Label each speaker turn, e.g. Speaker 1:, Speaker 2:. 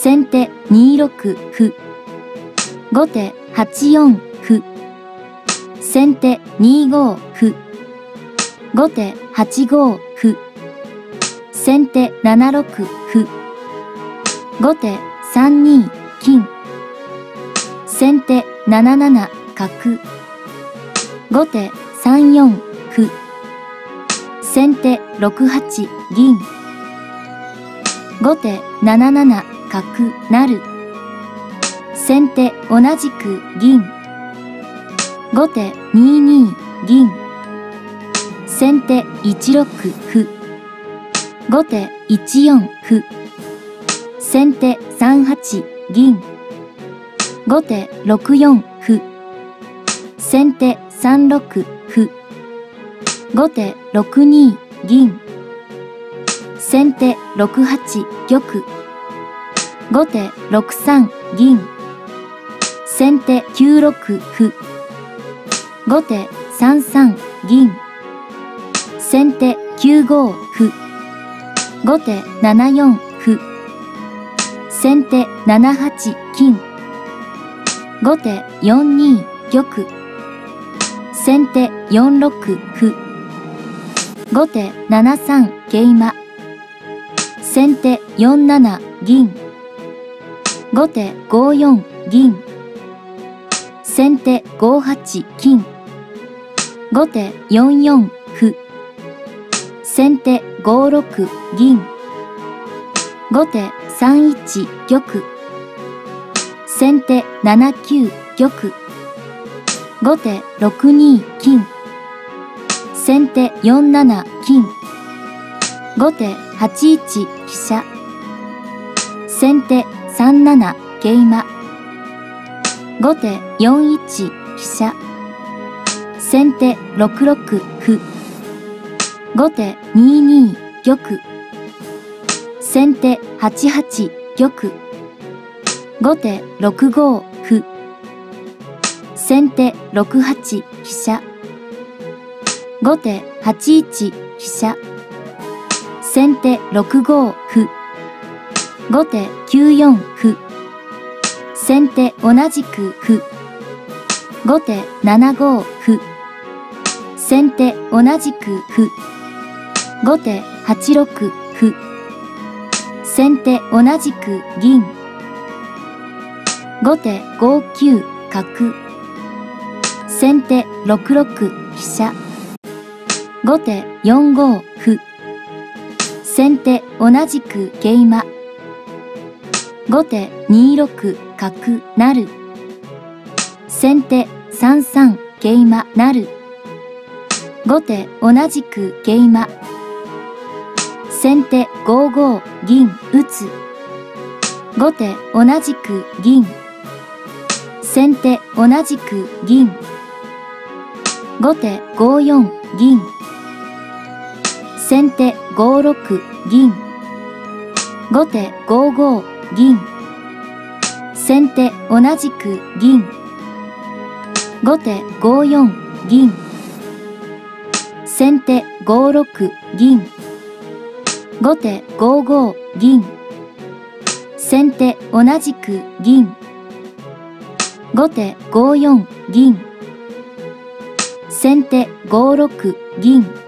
Speaker 1: 先手2六歩。後手8四歩。先手2五歩。後手8五歩。先手7六歩。後手3二金。先手7七角。後手3四歩。先手6八銀。後手7七角成。先手同じく銀。後手2二銀。先手1六歩。後手1四歩。先手3八銀。後手6四歩。先手3六歩。後手6二銀。先手6八玉。後手6三銀。先手9六歩。後手3三銀。先手9五歩。後手7四歩。先手7八金。後手4二玉。先手4六歩。後手7三桂馬。先手4七銀。後手5四銀。先手5八金。後手4四歩。先手5六銀。後手3一玉。先手7九玉。後手6二金。先手4七金。後手8一飛車。先手3七桂馬。後手4一飛車。先手6六歩。後手2二玉。先手8八玉。後手6五歩。先手6八飛車。後手8一飛車。先手6五歩。後手9四歩。先手同じく歩。後手7五歩。先手同じく歩。後手8六歩。先手同じく銀。後手5九角。先手6六飛車。後手4五歩。先手同じく桂馬。後手2六角成。先手3三桂馬成。後手同じく桂馬。先手5五銀打つ。後手同じく銀。先手同じく銀。後手5四銀。先手5六銀。後手5五銀。先手同じく銀。後手5四銀。先手5六銀。後手5五銀。先手同じく銀。後手5四銀。先手5六銀。